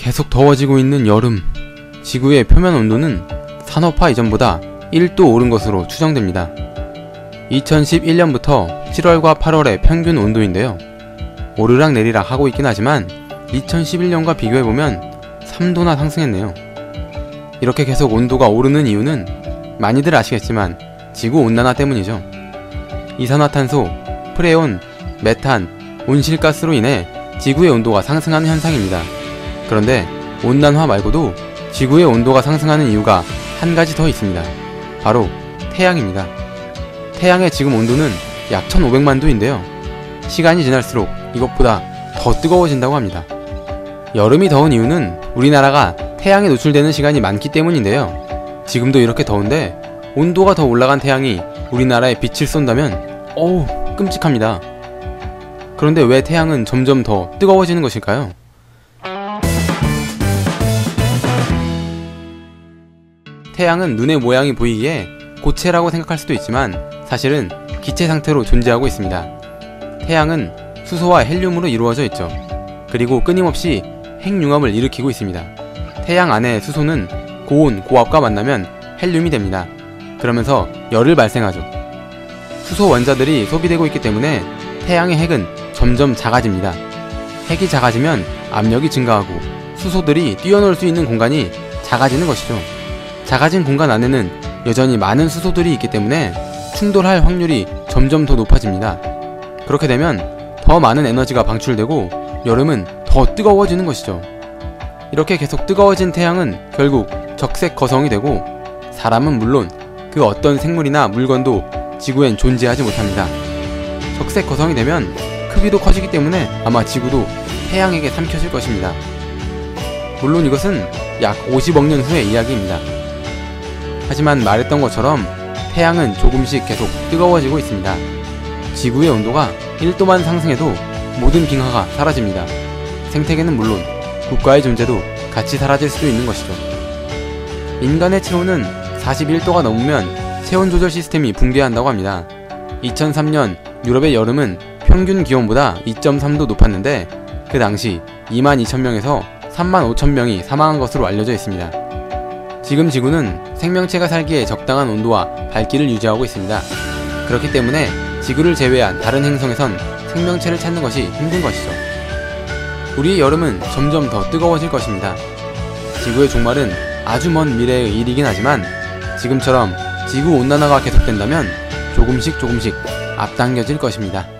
계속 더워지고 있는 여름, 지구의 표면 온도는 산업화 이전보다 1도 오른 것으로 추정됩니다. 2011년부터 7월과 8월의 평균 온도인데요. 오르락 내리락 하고 있긴 하지만 2011년과 비교해보면 3도나 상승했네요. 이렇게 계속 온도가 오르는 이유는 많이들 아시겠지만 지구온난화 때문이죠. 이산화탄소, 프레온, 메탄, 온실가스로 인해 지구의 온도가 상승하는 현상입니다. 그런데 온난화 말고도 지구의 온도가 상승하는 이유가 한 가지 더 있습니다. 바로 태양입니다. 태양의 지금 온도는 약 1500만 도인데요. 시간이 지날수록 이것보다 더 뜨거워진다고 합니다. 여름이 더운 이유는 우리나라가 태양에 노출되는 시간이 많기 때문인데요. 지금도 이렇게 더운데 온도가 더 올라간 태양이 우리나라에 빛을 쏜다면 어우 끔찍합니다. 그런데 왜 태양은 점점 더 뜨거워지는 것일까요? 태양은 눈의 모양이 보이기에 고체라고 생각할 수도 있지만 사실은 기체 상태로 존재하고 있습니다. 태양은 수소와 헬륨으로 이루어져 있죠. 그리고 끊임없이 핵융합을 일으키고 있습니다. 태양 안의 수소는 고온, 고압과 만나면 헬륨이 됩니다. 그러면서 열을 발생하죠. 수소 원자들이 소비되고 있기 때문에 태양의 핵은 점점 작아집니다. 핵이 작아지면 압력이 증가하고 수소들이 뛰어놀 수 있는 공간이 작아지는 것이죠. 작아진 공간 안에는 여전히 많은 수소들이 있기 때문에 충돌할 확률이 점점 더 높아집니다. 그렇게 되면 더 많은 에너지가 방출되고 여름은 더 뜨거워지는 것이죠. 이렇게 계속 뜨거워진 태양은 결국 적색 거성이 되고 사람은 물론 그 어떤 생물이나 물건도 지구엔 존재하지 못합니다. 적색 거성이 되면 크기도 커지기 때문에 아마 지구도 태양에게 삼켜질 것입니다. 물론 이것은 약 50억 년 후의 이야기입니다. 하지만 말했던 것처럼 태양은 조금씩 계속 뜨거워지고 있습니다. 지구의 온도가 1도만 상승해도 모든 빙하가 사라집니다. 생태계는 물론 국가의 존재도 같이 사라질 수도 있는 것이죠. 인간의 체온은 41도가 넘으면 체온 조절 시스템이 붕괴한다고 합니다. 2003년 유럽의 여름은 평균 기온보다 2.3도 높았는데 그 당시 22,000명에서 35,000명이 사망한 것으로 알려져 있습니다. 지금 지구는 생명체가 살기에 적당한 온도와 밝기를 유지하고 있습니다. 그렇기 때문에 지구를 제외한 다른 행성에선 생명체를 찾는 것이 힘든 것이죠. 우리의 여름은 점점 더 뜨거워질 것입니다. 지구의 종말은 아주 먼 미래의 일이긴 하지만 지금처럼 지구온난화가 계속된다면 조금씩 앞당겨질 것입니다.